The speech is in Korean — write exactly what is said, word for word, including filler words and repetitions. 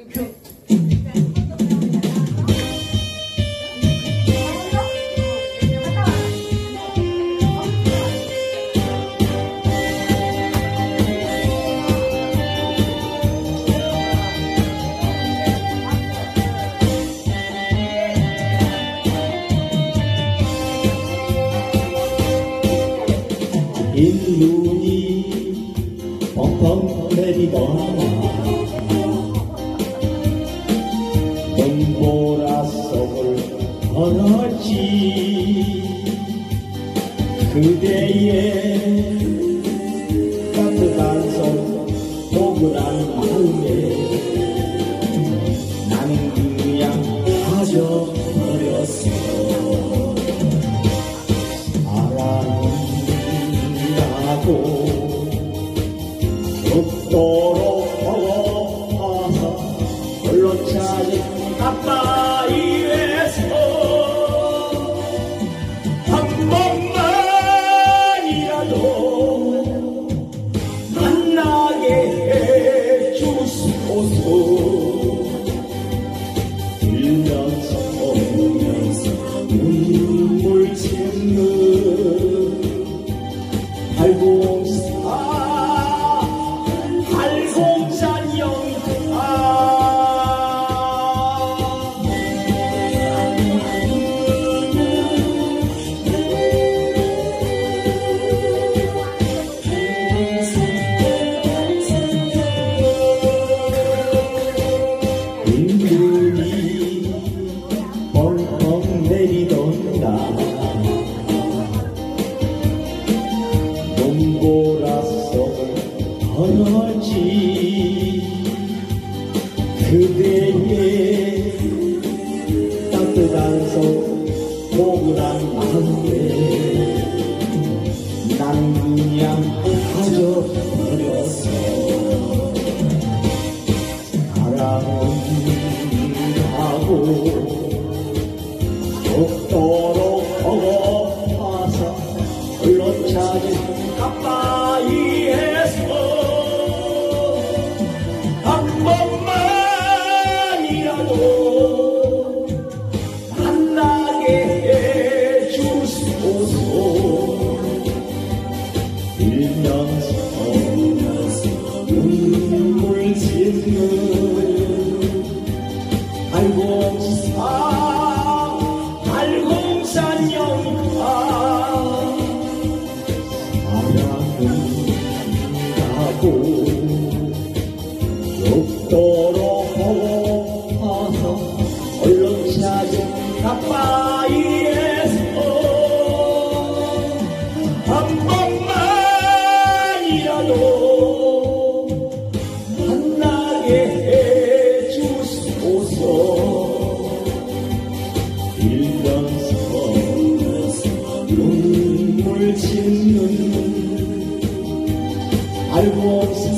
흰눈이 펑펑 내리던 눈보라 속을 걸었지. 그대의 따뜻한 손 포근한 마음에 나는 그냥 빠져버렸어. 죽도록 보고서 홀로 찾은 가까이에서 한 번만이라도 만나게 해주소서. 울면서 울면서 눈물 짓는 팔공사 펑펑 내리던 날 눈보라 속을 걸었지. 그대의 따뜻한 손 포근한 마음에 난 그냥 빠져버렸어. 사랑은 가고 죽도록 보고 와서 홀로 찾은 가까이에서 한 번만이라도 만나게 해주소서. 울면서 눈물 짓는 팔공사 죽도록 보고 와서 얼른 찾은 가까이에서 한 번만이라도 만나게 해주소서. 울면서 눈물 짓는 알고